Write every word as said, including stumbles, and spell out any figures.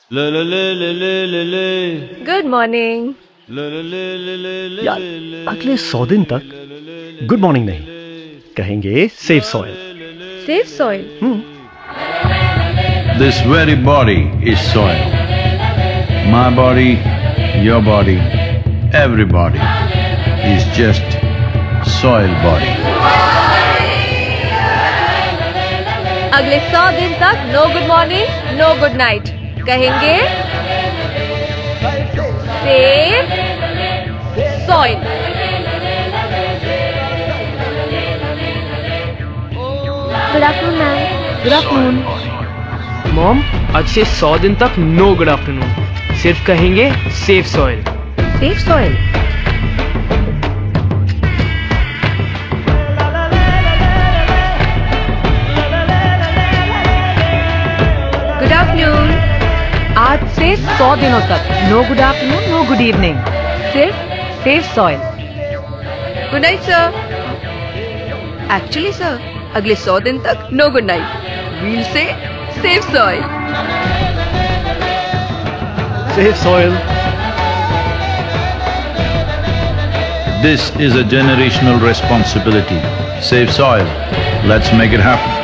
Good morning. यार अगले सौ दिन तक गुड मॉर्निंग नहीं कहेंगे, safe soil. Safe soil? This very body is soil. My body, your body, everybody is just soil body. अगले सौ दिन तक no good morning, no good night कहेंगे, safe soil. Good afternoon ma'am. Good afternoon mom. आज से सौ दिन तक नो गुड आफ्टरनून, सिर्फ कहेंगे safe soil. Safe soil? Good afternoon. आज से सौ दिनों तक no good afternoon, no good evening, सिर्फ safe soil. Good night sir. Actually sir, अगले सौ दिन तक no good night, we'll say safe soil. Safe soil. This is a generational responsibility. Save soil. Let's make it happen.